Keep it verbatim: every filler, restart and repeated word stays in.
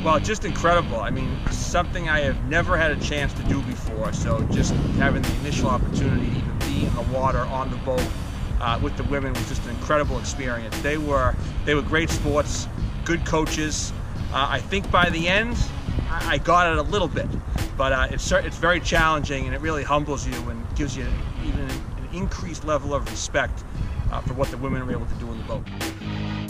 Well, just incredible. I mean, something I have never had a chance to do before. So just having the initial opportunity to even be in the water on the boat uh, with the women was just an incredible experience. They were they were great sports, good coaches. Uh, I think by the end, I, I got it a little bit, but uh, it's it's very challenging, and it really humbles you and gives you even an increased level of respect uh, for what the women were able to do in the boat.